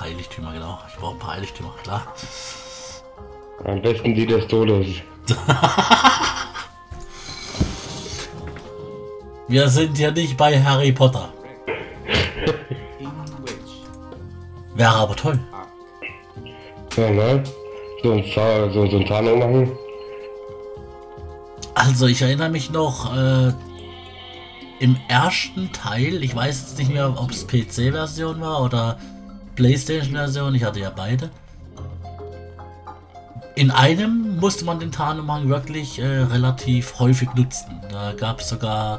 Heiligtümer, genau. Ich brauche ein paar Heiligtümer, klar. Am besten die des Todes. Wir sind ja nicht bei Harry Potter. Wäre aber toll. Ja, ne? So ein Tarnung machen. Also ich erinnere mich noch im ersten Teil, ich weiß jetzt nicht mehr, ob es PC-Version war oder PlayStation-Version, ich hatte ja beide. In einem musste man den Tarnumhang wirklich relativ häufig nutzen. Da gab es sogar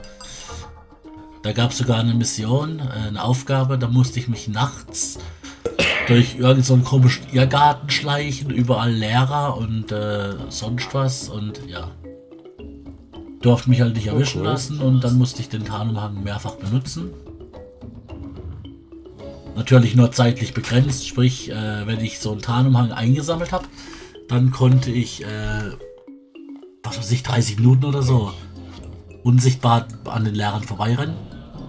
eine Mission, eine Aufgabe, da musste ich mich nachts durch irgendeinen so einen komischen Irrgarten schleichen, überall Lehrer und sonst was und ja. Durfte mich halt nicht erwischen lassen und dann musste ich den Tarnumhang mehrfach benutzen. Natürlich nur zeitlich begrenzt, sprich, wenn ich so einen Tarnumhang eingesammelt habe, dann konnte ich, was weiß ich, 30 Minuten oder so unsichtbar an den Lehrern vorbeirennen.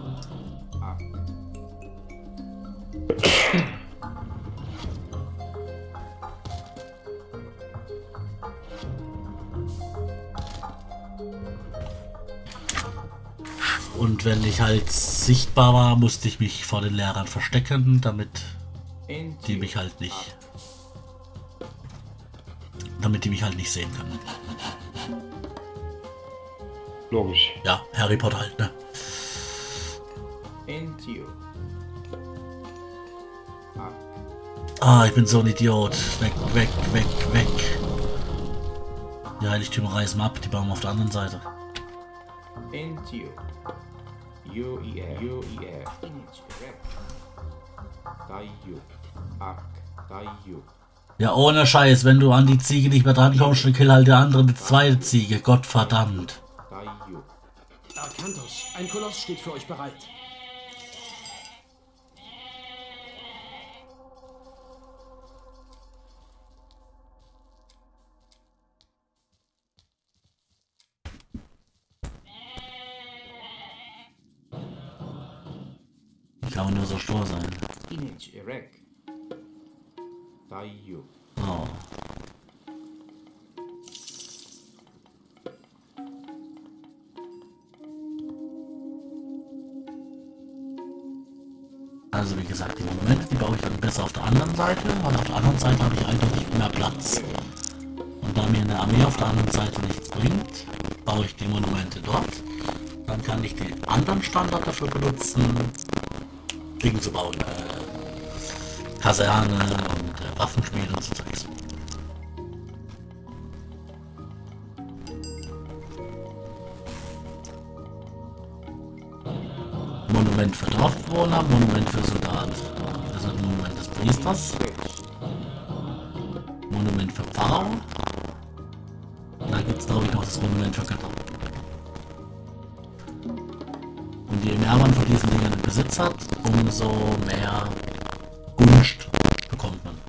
Und wenn ich halt sichtbar war, musste ich mich vor den Lehrern verstecken, damit die mich halt nicht sehen können. Logisch. Ja, Harry Potter halt, ne? Ah, ich bin so ein Idiot. Weg, weg, weg, weg. Die Heiligtümer reißen ab, die bauen wir auf der anderen Seite. Ja, ohne Scheiß, wenn du an die Ziege nicht mehr drankommst, dann kill halt der andere mit zweite Ziege. Gottverdammt. Arkantos, ein Koloss steht für euch bereit. Ich kann nur so stur sein. Oh. Also wie gesagt, die Monumente, die baue ich dann besser auf der anderen Seite, weil auf der anderen Seite habe ich eindeutig mehr Platz. Und da mir eine Armee auf der anderen Seite nichts bringt, baue ich die Monumente dort. Dann kann ich den anderen Standort dafür benutzen, Dinge zu bauen. Kaserne und Waffenschmiede und so Zeugs. Monument für Dorfbewohner, Monument für Soldat. Also Monument des Priesters. Monument für Pharao. Und dann gibt es glaube ich noch das Monument für Götter. Und je mehr man von diesen Dingen in Besitz hat, umso mehr Gunst bekommt man.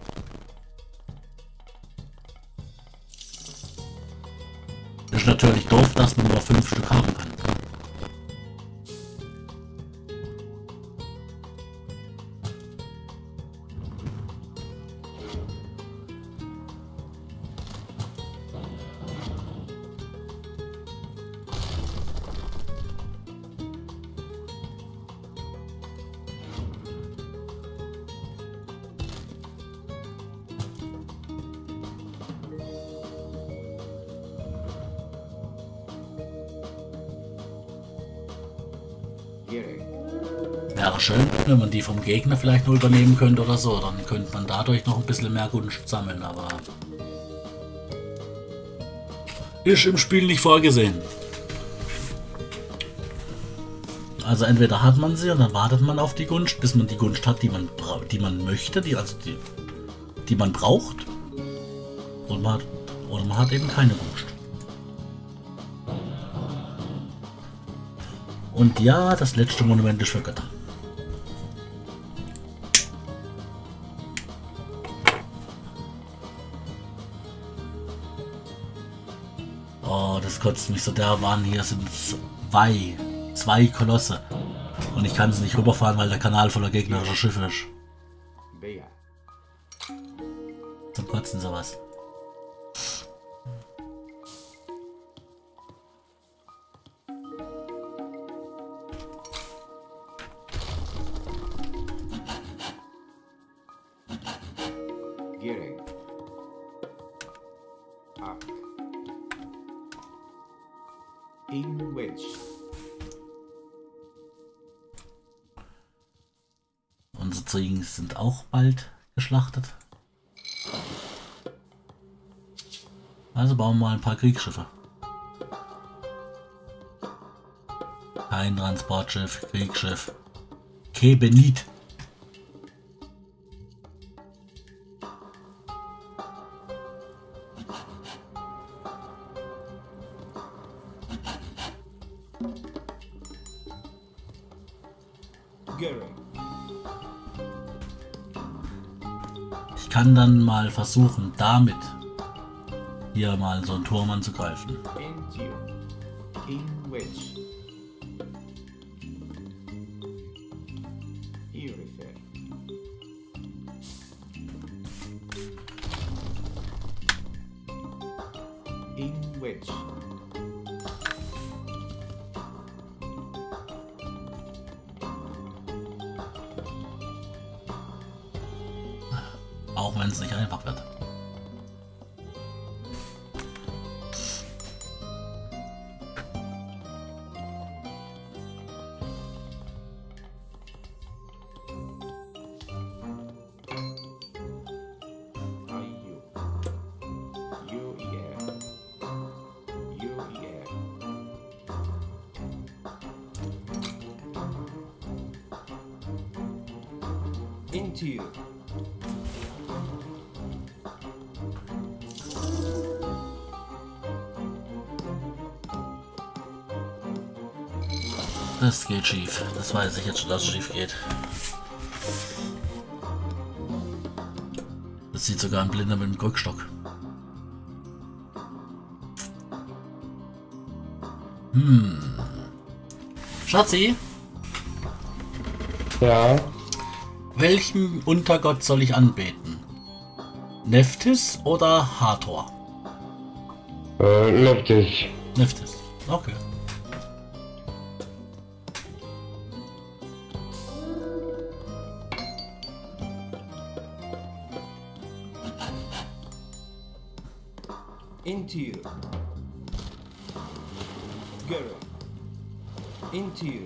Ist natürlich doof, dass man nur 5 Stück haben kann. Wäre schön, wenn man die vom Gegner vielleicht nur übernehmen könnte oder so. Dann könnte man dadurch noch ein bisschen mehr Gunst sammeln, aber ist im Spiel nicht vorgesehen. Also entweder hat man sie und dann wartet man auf die Gunst, bis man die Gunst hat, die man möchte, die man braucht. Und man hat eben keine Gunst. Und ja, das letzte Monument ist für Götter. Oh, das kotzt mich so dermaßen. Hier sind zwei Kolosse. Und ich kann sie nicht rüberfahren, weil der Kanal voller gegnerischer Schiffe ist. Zum Kotzen sowas. Gearing. 8. In Wedge. Unsere Ziegen sind auch bald geschlachtet. Also bauen wir mal ein paar Kriegsschiffe. Kein Transportschiff, Kriegsschiff. Kebenit. Gearing. Ich kann dann mal versuchen, damit hier mal so einen Turm anzugreifen. Into. In Wedge. Irrefer. In Wedge. Auch wenn es nicht einfach wird. Into. Das geht schief. Das weiß ich jetzt schon, dass es schief geht. Das sieht sogar ein Blinder mit dem Krückstock. Schatzi, Ja. welchen Untergott soll ich anbeten? Nephthys oder Hathor? Letztes. Nephthys. Okay. Into. Gearing. Into.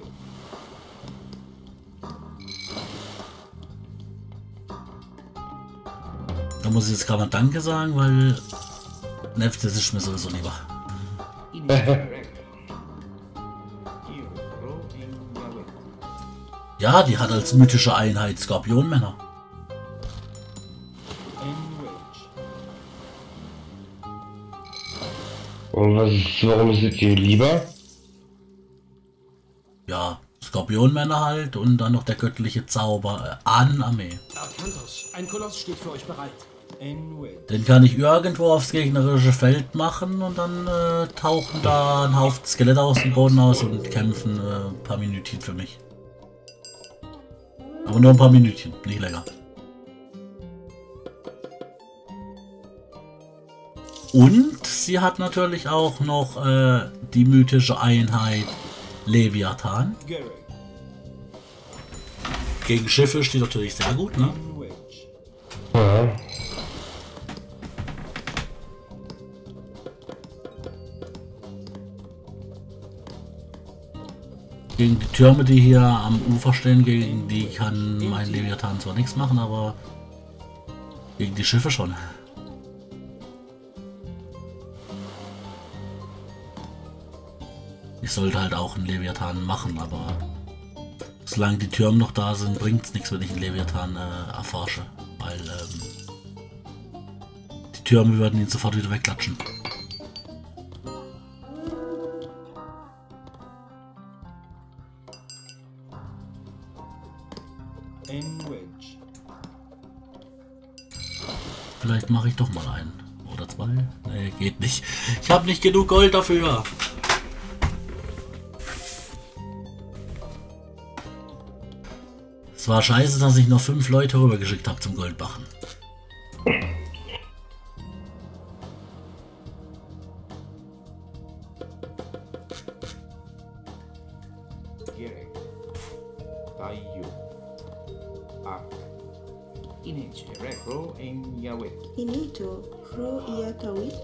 Da muss ich jetzt gerade mal Danke sagen, weil Nephthys ist mir sowieso lieber. Incorrect. Irrefro in Yahweh. Ja, die hat als mythische Einheit Skorpionmänner. Enrage. Und warum ist es dir lieber? Ja, Skorpionmänner halt und dann noch der göttliche Zauber Ahnenarmee. Arkantos, ein Koloss steht für euch bereit. Enrage. Den kann ich irgendwo aufs gegnerische Feld machen und dann tauchen da ein Haufen Skelette aus dem Boden aus und kämpfen ein paar Minütchen für mich. Aber nur ein paar Minütchen, nicht länger. Und sie hat natürlich auch noch die mythische Einheit Leviathan. Gearing. Gegen Schiffe steht natürlich sehr gut, ne? Enrage. Ja. Gegen die Türme, die hier am Ufer stehen, gegen die kann mein Leviathan zwar nichts machen, aber gegen die Schiffe schon. Ich sollte halt auch einen Leviathan machen, aber solange die Türme noch da sind, bringt es nichts, wenn ich einen Leviathan erforsche, weil die Türme würden ihn sofort wieder wegklatschen. Enrage. Vielleicht mache ich doch mal einen. Oder zwei? Nee, geht nicht. Ich habe nicht genug Gold dafür. Es war scheiße, dass ich noch 5 Leute rübergeschickt habe zum Goldmachen. Gerek. Tayo. Ak. Inich. Rekro en Yawit. Inito, Ro ia Tawit.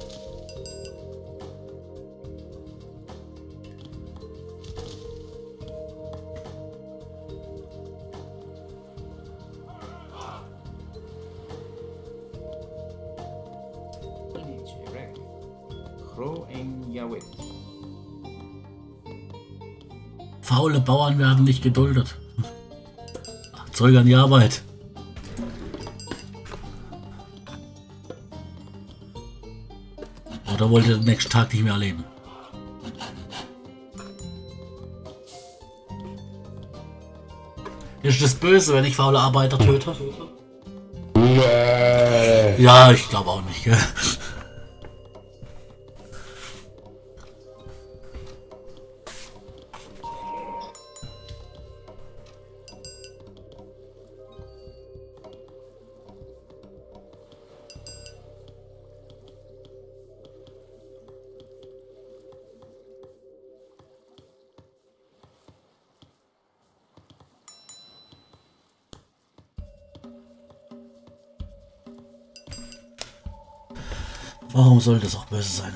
Inich. Rek. Ro en Yawit. Faule Bauern werden nicht geduldet. Zurück an die Arbeit. Oder wollt ihr den nächsten Tag nicht mehr erleben? Ist das böse, wenn ich faule Arbeiter töte? Nee. Ja, ich glaube auch nicht, gell? Warum soll das auch böse sein?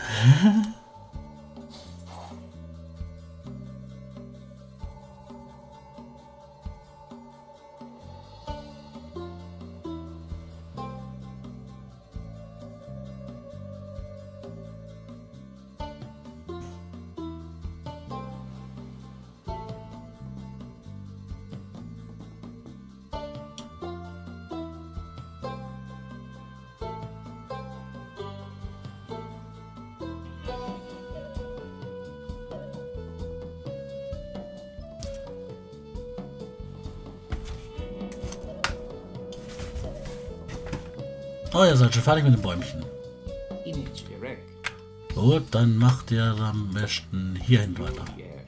Oh, ihr seid schon fertig mit den Bäumchen. Inich. Rek. Gut, dann macht ihr am besten hierhin weiter. Hier.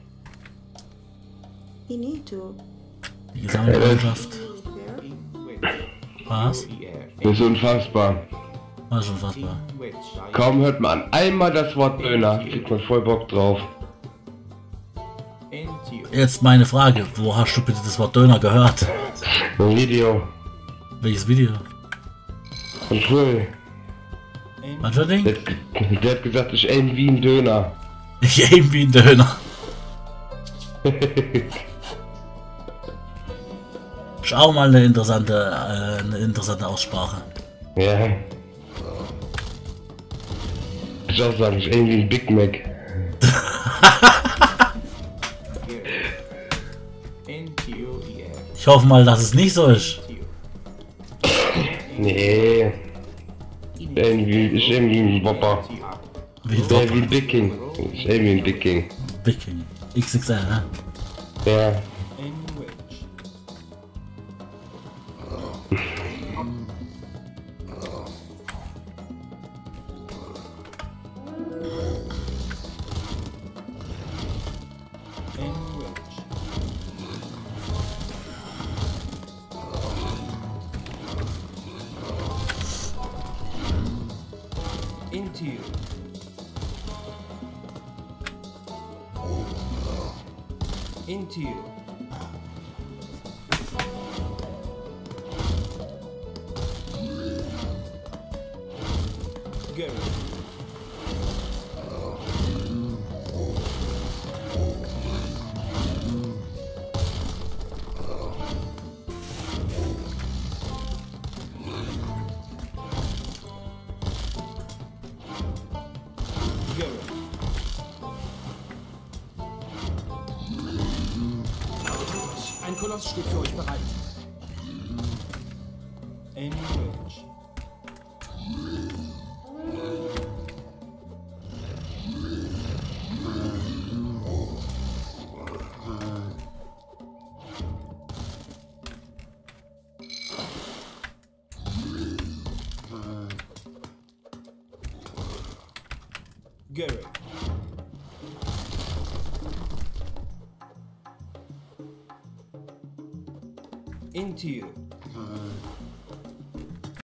Inito, Die gesamte Mannschaft. Repair. In Wedge. Was? Hier. Das ist unfassbar. War schon fassbar. In Wedge. Kaum hört man einmal das Wort Döner, kriegt man voll Bock drauf. Entio. Jetzt meine Frage, wo hast du bitte das Wort Döner gehört? Ein Video. Welches Video? Von Schwul. Was für ein Ding? Der hat gesagt, ich aim wie ein Döner. Ich aim wie ein Döner. Ist auch mal eine interessante Aussprache. Ja. Ich auch sagen, ich aim wie ein Big Mac. Entio. Hier. Ich hoffe mal, dass es nicht so ist. Nee. Ich aim wie ein Whopper. Wie Ich aim wie ein ein Big King. Ich aim wie ein Big King. Big King. XXL, ne? Ja. In Wedge. In Wedge. Into. Into. Go. Go. Ein Koloss steht für euch bereit. In Wedge. Gary. Into.